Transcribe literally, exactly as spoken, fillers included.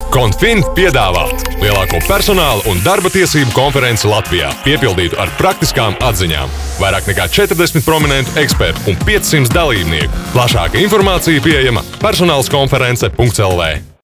Confin piedāvā lielāko personāla un darba tiesību konferenci Latvijā, piepildītu ar praktiskām atziņām. Vairāk nekā četrdesmit prominentu ekspertu un piecsimt dalībnieku. Plašāka informācija pieejama personālskonference punkts el vē.